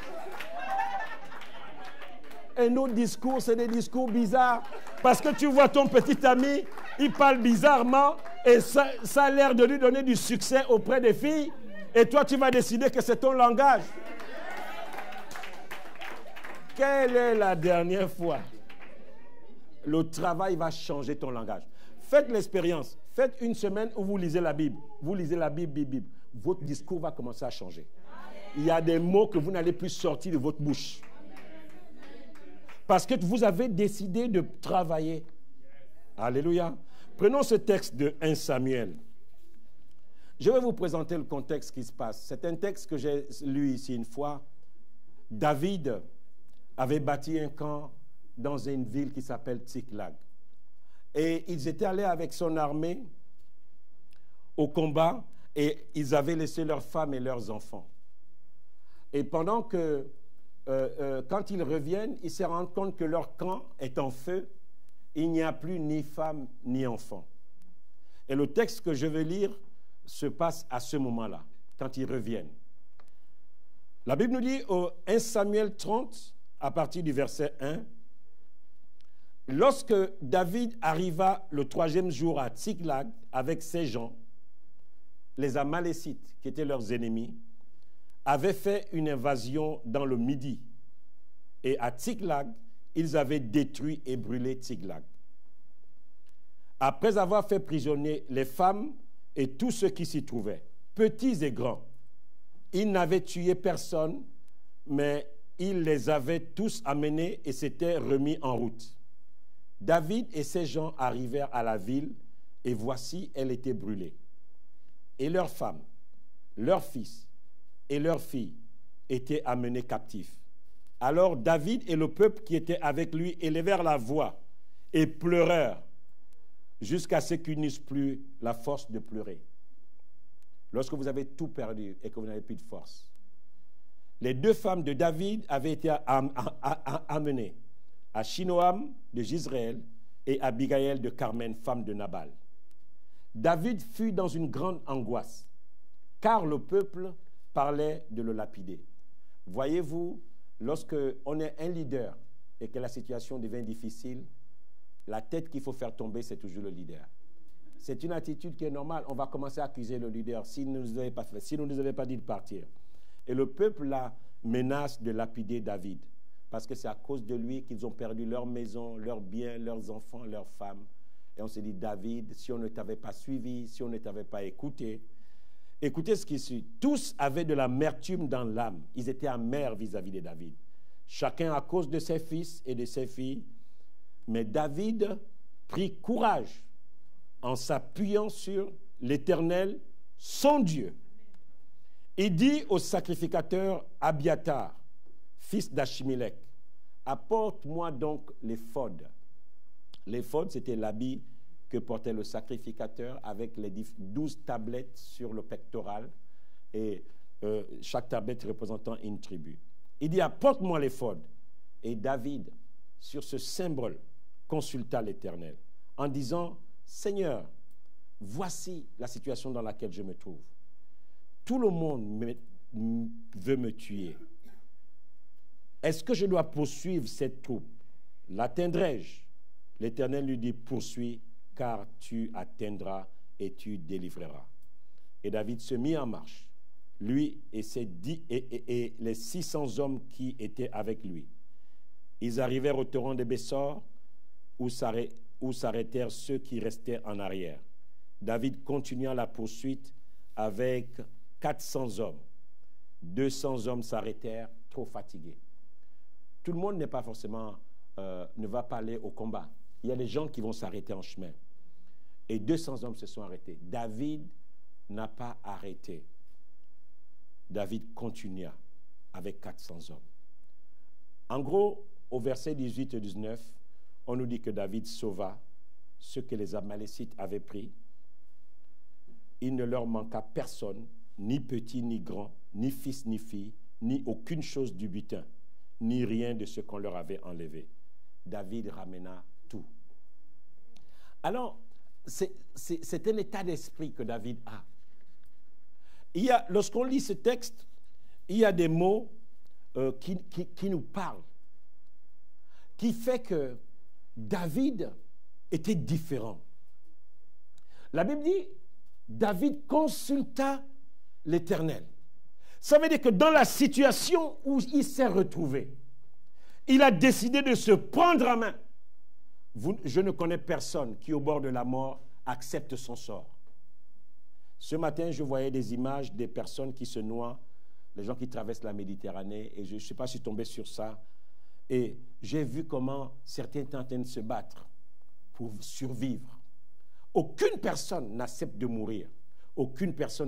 Un autre discours, c'est des discours bizarres. Parce que tu vois ton petit ami, il parle bizarrement et ça a l'air de lui donner du succès auprès des filles. Et toi, tu vas décider que c'est ton langage. Quelle est la dernière fois? Le travail va changer ton langage. Faites l'expérience. Faites une semaine où vous lisez la Bible. Vous lisez la Bible. Votre discours va commencer à changer. Il y a des mots que vous n'allez plus sortir de votre bouche. Parce que vous avez décidé de travailler. Alléluia. Prenons ce texte de 1 Samuel. Je vais vous présenter le contexte qui se passe. C'est un texte que j'ai lu ici une fois. David avait bâti un camp dans une ville qui s'appelle Tsiklag. Et ils étaient allés avec son armée au combat et ils avaient laissé leurs femmes et leurs enfants. Et pendant que, quand ils reviennent, ils se rendent compte que leur camp est en feu. Il n'y a plus ni femmes ni enfants. Et le texte que je vais lire se passe à ce moment-là, quand ils reviennent. La Bible nous dit au 1 Samuel 30, à partir du verset 1, « Lorsque David arriva le 3e jour à Tsiklag avec ses gens, les Amalécites, qui étaient leurs ennemis, avaient fait une invasion dans le Midi. Et à Tsiklag, ils avaient détruit et brûlé Tsiglag. Après avoir fait prisonnier les femmes et tous ceux qui s'y trouvaient, petits et grands, ils n'avaient tué personne, mais ils les avaient tous amenés et s'étaient remis en route. David et ses gens arrivèrent à la ville, et voici, elle était brûlée. Et leurs femmes, leurs fils et leurs filles étaient amenés captifs. Alors David et le peuple qui était avec lui élevèrent la voix et pleurèrent jusqu'à ce qu'ils n'eussent plus la force de pleurer. Lorsque vous avez tout perdu et que vous n'avez plus de force. Les deux femmes de David avaient été amenées, Achinoam de Jizréel et Abigaël de Carmel, femme de Nabal. David fut dans une grande angoisse, car le peuple parlait de le lapider. Voyez-vous, lorsque on est un leader et que la situation devient difficile, la tête qu'il faut faire tomber, c'est toujours le leader. C'est une attitude qui est normale. On va commencer à accuser le leader s'il ne nous avait pas fait, s'il ne nous avait pas dit de partir. Et le peuple là menace de lapider David, parce que c'est à cause de lui qu'ils ont perdu leur maison, leurs biens, leurs enfants, leurs femmes. Et on s'est dit, David, si on ne t'avait pas suivi, si on ne t'avait pas écouté, écoutez ce qui suit. Tous avaient de l'amertume dans l'âme. Ils étaient amers vis-à-vis de David. Chacun à cause de ses fils et de ses filles. Mais David prit courage en s'appuyant sur l'Éternel, son Dieu. Il dit au sacrificateur Abiatar, fils d'Achimélec, apporte-moi donc l'éphod. L'éphod, c'était l'habit que portait le sacrificateur avec les 12 tablettes sur le pectoral et chaque tablette représentant une tribu. Il dit, apporte-moi l'éphod. Et David, sur ce symbole, consulta l'Éternel en disant, Seigneur, voici la situation dans laquelle je me trouve. Tout le monde veut me tuer. Est-ce que je dois poursuivre cette troupe? L'atteindrai-je? L'Éternel lui dit, poursuis, car tu atteindras et tu délivreras. Et David se mit en marche, lui et les 600 hommes qui étaient avec lui. Ils arrivèrent au torrent de Bessor, où s'arrêtèrent ceux qui restaient en arrière. David continua la poursuite avec 400 hommes. 200 hommes s'arrêtèrent, trop fatigués. Tout le monde n'est pas forcément, ne va pas aller au combat. Il y a des gens qui vont s'arrêter en chemin. Et 200 hommes se sont arrêtés. David n'a pas arrêté. David continua avec 400 hommes. En gros, au verset 18 et 19, on nous dit que David sauva ce que les Amalécites avaient pris. Il ne leur manqua personne, ni petit ni grand, ni fils ni fille, ni aucune chose du butin, ni rien de ce qu'on leur avait enlevé. David ramena tout. Alors, c'est un état d'esprit que David a. Lorsqu'on lit ce texte, il y a des mots qui nous parlent, qui fait que David était différent. La Bible dit, David consulta l'Éternel. Ça veut dire que dans la situation où il s'est retrouvé, il a décidé de se prendre en main. Je ne connais personne qui, au bord de la mort, accepte son sort. Ce matin, je voyais des images des personnes qui se noient, les gens qui traversent la Méditerranée, et je ne sais pas si je suis tombé sur ça. Et j'ai vu comment certains sont en train de se battre pour survivre. Aucune personne n'accepte de mourir. Aucune personne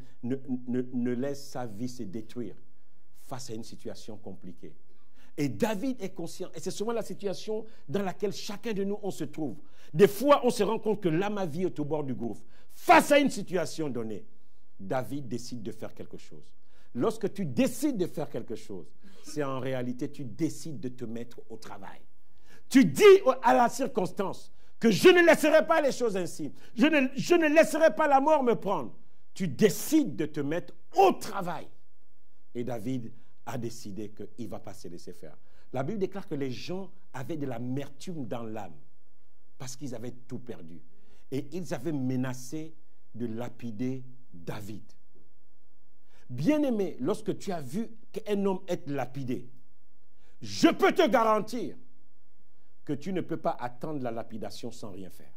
ne laisse sa vie se détruire face à une situation compliquée. Et David est conscient, et c'est souvent la situation dans laquelle chacun de nous, on se trouve. Des fois, on se rend compte que là, ma vie est au bord du gouffre. Face à une situation donnée, David décide de faire quelque chose. Lorsque tu décides de faire quelque chose, c'est en réalité, tu décides de te mettre au travail. Tu dis à la circonstance que je ne laisserai pas les choses ainsi. Je ne laisserai pas la mort me prendre. Tu décides de te mettre au travail. Et David a décidé qu'il ne va pas se laisser faire. La Bible déclare que les gens avaient de l'amertume dans l'âme parce qu'ils avaient tout perdu. Et ils avaient menacé de lapider David. Bien-aimé, lorsque tu as vu qu'un homme est lapidé, je peux te garantir que tu ne peux pas attendre la lapidation sans rien faire.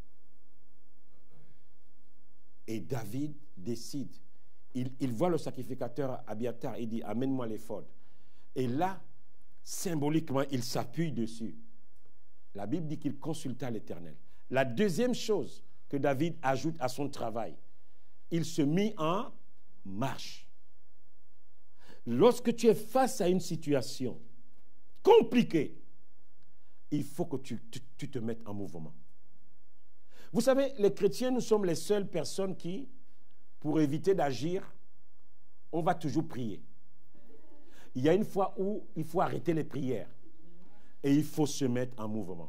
Et David décide. Il voit le sacrificateur Abiathar, il dit, amène-moi l'éphod. Et là, symboliquement, il s'appuie dessus. La Bible dit qu'il consulta l'Éternel. La deuxième chose que David ajoute à son travail, il se mit en marche. Lorsque tu es face à une situation compliquée, il faut que tu te mettes en mouvement. Vous savez, les chrétiens, nous sommes les seules personnes qui, pour éviter d'agir, on va toujours prier. Il y a une fois où il faut arrêter les prières et il faut se mettre en mouvement.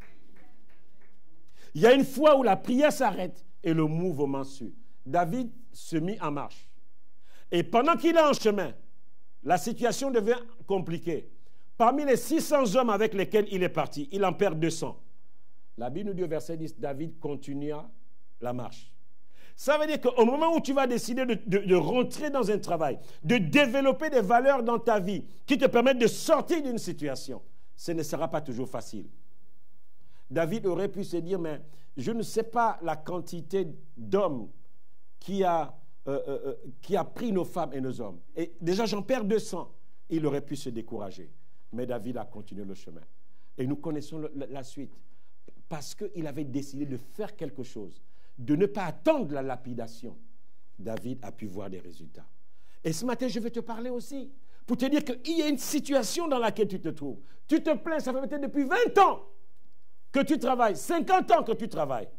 Il y a une fois où la prière s'arrête et le mouvement suit. David se mit en marche. Et pendant qu'il est en chemin, la situation devient compliquée. Parmi les 600 hommes avec lesquels il est parti, il en perd 200. La Bible nous dit au verset 10, David continua la marche. Ça veut dire qu'au moment où tu vas décider de rentrer dans un travail, de développer des valeurs dans ta vie qui te permettent de sortir d'une situation, ce ne sera pas toujours facile. David aurait pu se dire, mais je ne sais pas la quantité d'hommes qui a pris nos femmes et nos hommes. Et déjà, j'en perds 200. Il aurait pu se décourager. Mais David a continué le chemin. Et nous connaissons la suite. Parce qu'il avait décidé de faire quelque chose, de ne pas attendre la lapidation. David a pu voir des résultats. Et ce matin, je vais te parler aussi, pour te dire qu'il y a une situation dans laquelle tu te trouves. Tu te plains, ça fait peut-être depuis 20 ans que tu travailles, 50 ans que tu travailles.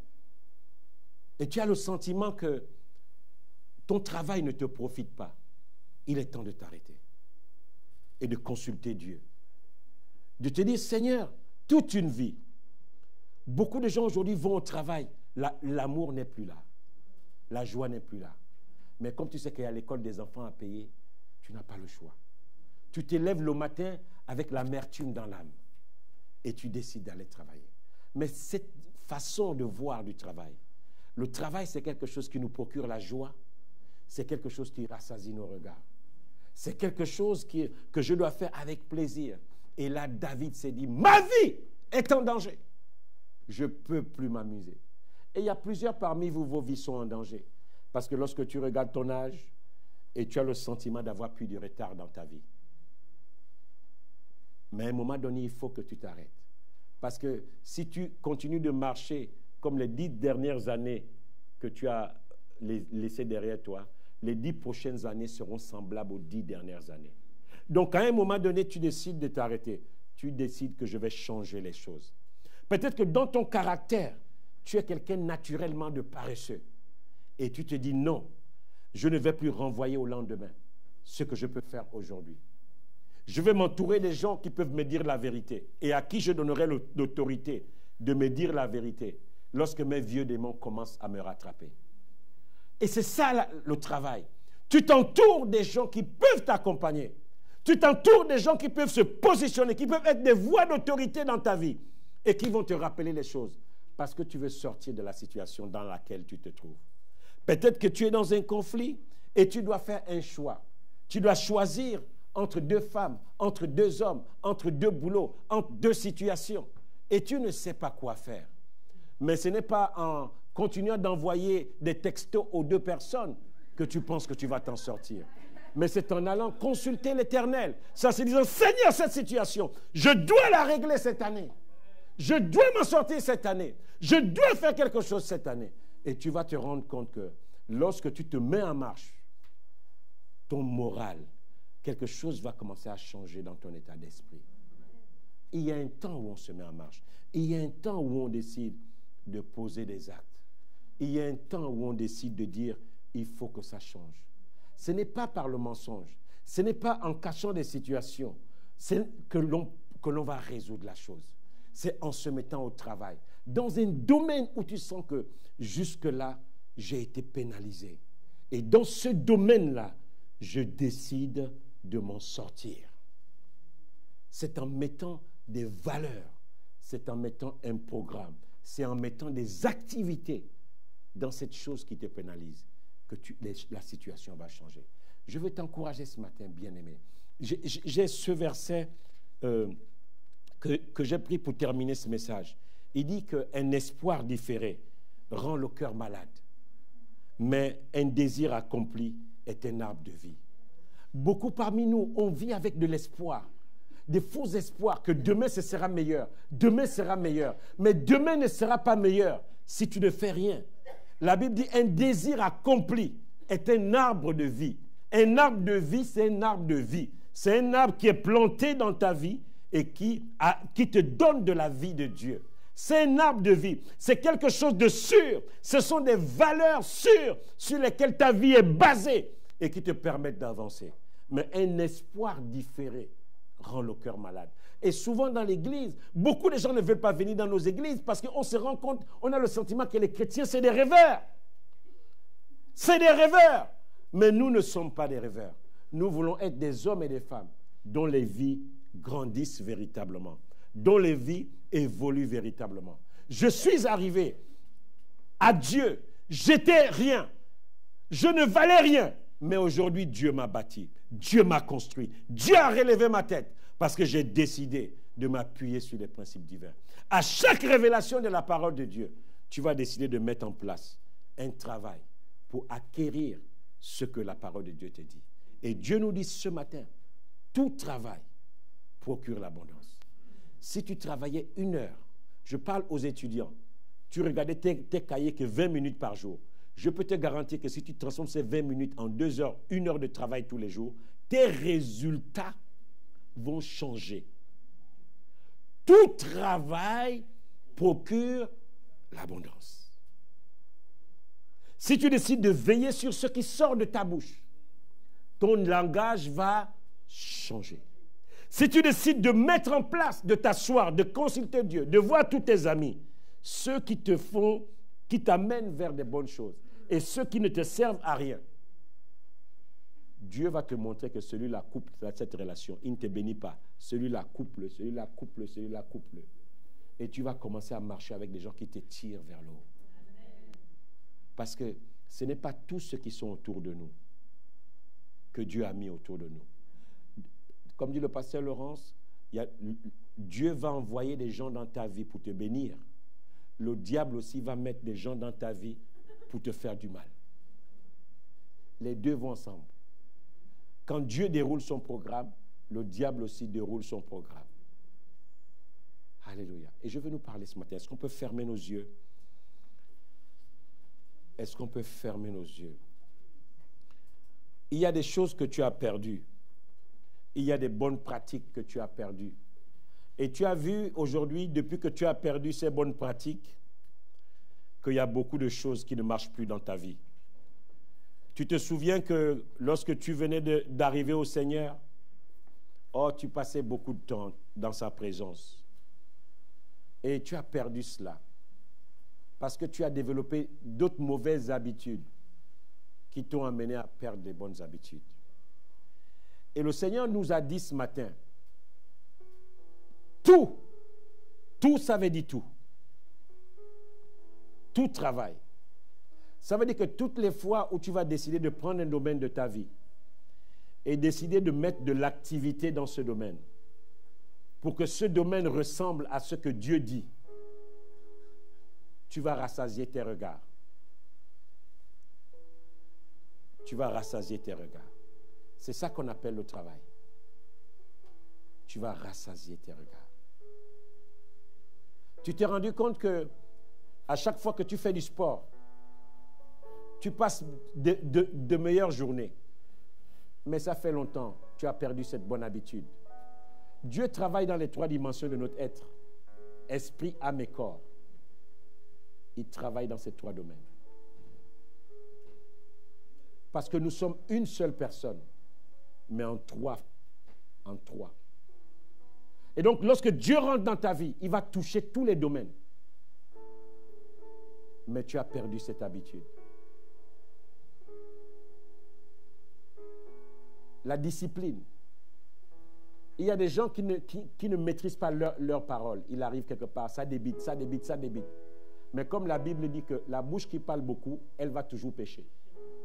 Et tu as le sentiment que ton travail ne te profite pas. Il est temps de t'arrêter et de consulter Dieu. De te dire, Seigneur, toute une vie, beaucoup de gens aujourd'hui vont au travail, l'amour n'est plus là, la joie n'est plus là. Mais comme tu sais qu'il y a l'école des enfants à payer, tu n'as pas le choix. Tu te lèves le matin avec l'amertume dans l'âme et tu décides d'aller travailler. Mais cette façon de voir du travail, le travail c'est quelque chose qui nous procure la joie, c'est quelque chose qui rassasie nos regards. C'est quelque chose que je dois faire avec plaisir. Et là, David s'est dit, ma vie est en danger. Je ne peux plus m'amuser. Et il y a plusieurs parmi vous, vos vies sont en danger. Parce que lorsque tu regardes ton âge et tu as le sentiment d'avoir pris du retard dans ta vie. Mais à un moment donné, il faut que tu t'arrêtes. Parce que si tu continues de marcher comme les 10 dernières années que tu as laissées derrière toi, les 10 prochaines années seront semblables aux 10 dernières années. Donc, à un moment donné, tu décides de t'arrêter. Tu décides que je vais changer les choses. Peut-être que dans ton caractère, tu es quelqu'un naturellement de paresseux. Et tu te dis non, je ne vais plus renvoyer au lendemain ce que je peux faire aujourd'hui. Je vais m'entourer des gens qui peuvent me dire la vérité et à qui je donnerai l'autorité de me dire la vérité lorsque mes vieux démons commencent à me rattraper. Et c'est ça le travail. Tu t'entoures des gens qui peuvent t'accompagner. Tu t'entoures des gens qui peuvent se positionner, qui peuvent être des voix d'autorité dans ta vie et qui vont te rappeler les choses parce que tu veux sortir de la situation dans laquelle tu te trouves. Peut-être que tu es dans un conflit et tu dois faire un choix. Tu dois choisir entre 2 femmes, entre 2 hommes, entre 2 boulots, entre 2 situations. Et tu ne sais pas quoi faire. Mais ce n'est pas en continuant d'envoyer des textos aux 2 personnes que tu penses que tu vas t'en sortir. Mais c'est en allant consulter l'Éternel. Ça, c'est disant, Seigneur, cette situation, je dois la régler cette année. Je dois m'en sortir cette année. Je dois faire quelque chose cette année. Et tu vas te rendre compte que lorsque tu te mets en marche, ton moral, quelque chose va commencer à changer dans ton état d'esprit. Il y a un temps où on se met en marche. Il y a un temps où on décide de poser des actes. Il y a un temps où on décide de dire, il faut que ça change. Ce n'est pas par le mensonge. Ce n'est pas en cachant des situations que l'on va résoudre la chose. C'est en se mettant au travail. Dans un domaine où tu sens que jusque-là, j'ai été pénalisé. Et dans ce domaine-là, je décide de m'en sortir. C'est en mettant des valeurs, c'est en mettant un programme, c'est en mettant des activités dans cette chose qui te pénalise que la situation va changer. Je veux t'encourager ce matin, bien-aimé. J'ai ce verset que j'ai pris pour terminer ce message. Il dit qu'un espoir différé rend le cœur malade, mais un désir accompli est un arbre de vie. Beaucoup parmi nous, on vit avec de l'espoir, des faux espoirs que demain ce sera meilleur, demain sera meilleur, mais demain ne sera pas meilleur si tu ne fais rien. La Bible dit un désir accompli est un arbre de vie. Un arbre de vie, c'est un arbre de vie. C'est un arbre qui est planté dans ta vie et qui te donne de la vie de Dieu. C'est un arbre de vie. C'est quelque chose de sûr. Ce sont des valeurs sûres sur lesquelles ta vie est basée et qui te permettent d'avancer. Mais un espoir différé rend le cœur malade. Et souvent dans l'église, beaucoup de gens ne veulent pas venir dans nos églises parce qu'on se rend compte, on a le sentiment que les chrétiens, c'est des rêveurs. C'est des rêveurs. Mais nous ne sommes pas des rêveurs. Nous voulons être des hommes et des femmes dont les vies grandissent véritablement, dont les vies évoluent véritablement. Je suis arrivé à Dieu. J'étais rien. Je ne valais rien. Mais aujourd'hui, Dieu m'a bâti. Dieu m'a construit. Dieu a relevé ma tête parce que j'ai décidé de m'appuyer sur les principes divins. À chaque révélation de la parole de Dieu, tu vas décider de mettre en place un travail pour acquérir ce que la parole de Dieu te dit. Et Dieu nous dit ce matin, tout travail procure l'abondance. Si tu travaillais 1 heure, je parle aux étudiants, tu regardais tes cahiers que 20 minutes par jour, je peux te garantir que si tu transformes ces 20 minutes en 2 heures, 1 heure de travail tous les jours, tes résultats vont changer. Tout travail procure l'abondance. Si tu décides de veiller sur ce qui sort de ta bouche, ton langage va changer. Si tu décides de mettre en place, de t'asseoir, de consulter Dieu, de voir tous tes amis, ceux qui t'amènent vers des bonnes choses, et ceux qui ne te servent à rien, Dieu va te montrer que celui-là couple cette relation. Il ne te bénit pas. Celui-là couple, celui-là couple, celui-là couple. Et tu vas commencer à marcher avec des gens qui te tirent vers le haut. Parce que ce n'est pas tous ceux qui sont autour de nous que Dieu a mis autour de nous. Comme dit le pasteur Laurence, Dieu va envoyer des gens dans ta vie pour te bénir. Le diable aussi va mettre des gens dans ta vie pour te faire du mal. Les deux vont ensemble. Quand Dieu déroule son programme, le diable aussi déroule son programme. Alléluia. Et je veux nous parler ce matin. Est-ce qu'on peut fermer nos yeux? Est-ce qu'on peut fermer nos yeux? Il y a des choses que tu as perdues. Il y a des bonnes pratiques que tu as perdues. Et tu as vu aujourd'hui, depuis que tu as perdu ces bonnes pratiques, qu'il y a beaucoup de choses qui ne marchent plus dans ta vie. Tu te souviens que lorsque tu venais d'arriver au Seigneur, tu passais beaucoup de temps dans sa présence. Et tu as perdu cela. Parce que tu as développé d'autres mauvaises habitudes qui t'ont amené à perdre des bonnes habitudes. Et le Seigneur nous a dit ce matin, tout, ça veut dire tout. Tout travail. Ça veut dire que toutes les fois où tu vas décider de prendre un domaine de ta vie et décider de mettre de l'activité dans ce domaine pour que ce domaine ressemble à ce que Dieu dit, tu vas rassasier tes regards. Tu vas rassasier tes regards. C'est ça qu'on appelle le travail. Tu vas rassasier tes regards. Tu t'es rendu compte que à chaque fois que tu fais du sport, tu passes de meilleures journées. Mais ça fait longtemps, tu as perdu cette bonne habitude. Dieu travaille dans les 3 dimensions de notre être. Esprit, âme et corps. Il travaille dans ces 3 domaines. Parce que nous sommes une seule personne, mais en 3. En 3. Et donc, lorsque Dieu rentre dans ta vie, il va toucher tous les domaines. Mais tu as perdu cette habitude. La discipline. Il y a des gens qui ne maîtrisent pas leur parole. Il arrive quelque part, ça débite, ça débite, ça débite. Mais comme la Bible dit que la bouche qui parle beaucoup, elle va toujours pécher.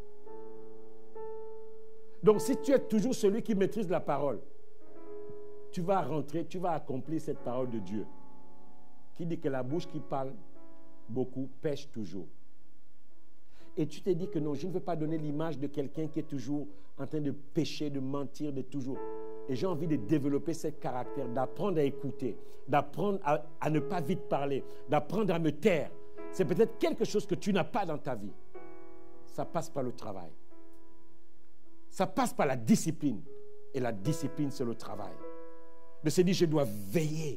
Donc si tu es toujours celui qui maîtrise la parole, tu vas rentrer, tu vas accomplir cette parole de Dieu qui dit que la bouche qui parle beaucoup pêche toujours. Et tu t'es dit que non, je ne veux pas donner l'image de quelqu'un qui est toujours en train de pécher, de mentir, de toujours. Et j'ai envie de développer ce caractère, d'apprendre à écouter, d'apprendre à ne pas vite parler, d'apprendre à me taire. C'est peut-être quelque chose que tu n'as pas dans ta vie. Ça passe par le travail. Ça passe par la discipline. Et la discipline, c'est le travail. De se dire, je dois veiller.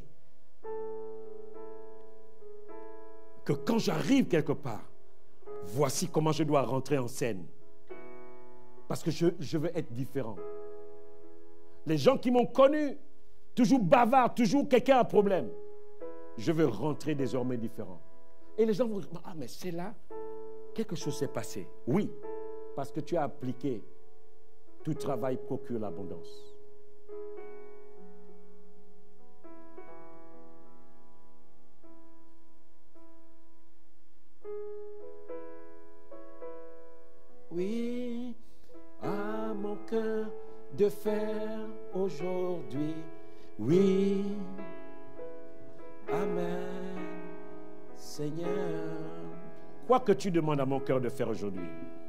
Que quand j'arrive quelque part, voici comment je dois rentrer en scène. Parce que je veux être différent. Les gens qui m'ont connu, toujours bavard, toujours quelqu'un a un problème. Je veux rentrer désormais différent. Et les gens vont dire, ah mais c'est là, quelque chose s'est passé. Oui, parce que tu as appliqué, tout travail procure l'abondance. Oui, à mon cœur de faire aujourd'hui. Oui, amen, Seigneur. Quoi que tu demandes à mon cœur de faire aujourd'hui,